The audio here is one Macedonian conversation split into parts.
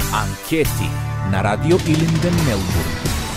Анкети на Радио Илинден, Мелбурн.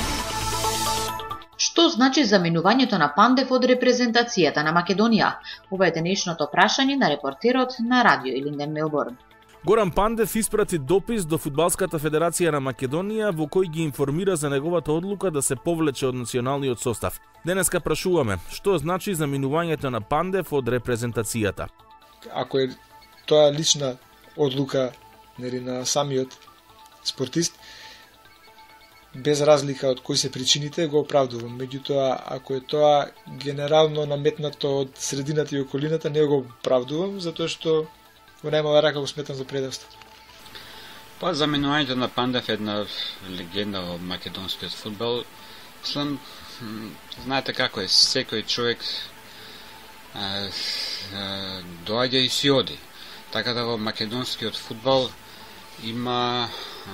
Што значи заменувањето на Пандев од репрезентацијата на Македонија? Ова е денешното прашање на репортерот на Радио Илинден, Мелбурн. Горан Пандев испрати допис до Фудбалската федерација на Македонија во кој ги информира за неговата одлука да се повлече од националниот состав. Денеска прашуваме, што значи заменувањето на Пандев од репрезентацијата? Ако е тоа лична одлука на самиот спортист, без разлика од кои се причините, го оправдувам. Меѓутоа, ако е тоа генерално наметнато од средината и околината, не го оправдувам, затоа што во најмала рака го сметам за предавство. Па, заменувањето на Пандев е една легенда во македонскиот фудбал. Мислам, знаете како е, секој човек доаѓа и си оди. Така да во македонскиот фудбал има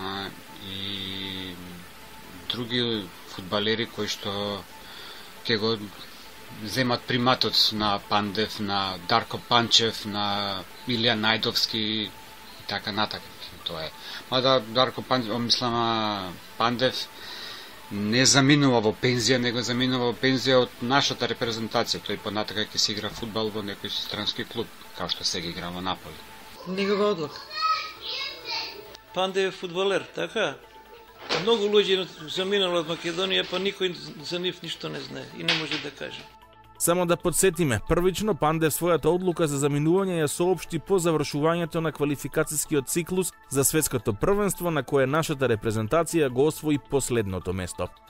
и други фудбалери кои што ќе го земат приматот на Пандев, на Дарко Панчев, на Илија Најдовски и така натака. Тоа е. Мада Дарко Панчев, Пандев не заминува во пензија, него заминува во пензија од нашата репрезентација. Тој понатака ќе се игра фудбал во некој странски клуб, као што сега игра во Наполи. Негова одлука. Пандев е фудбалер, така? Многу луѓе заминало од Македонија, па никој за нив ништо не знае и не може да каже. Само да подсетиме, првично Пандев својата одлука за заминување ја соопшти по завршувањето на квалификацијскиот циклус за светското првенство на кое нашата репрезентација го освои последното место.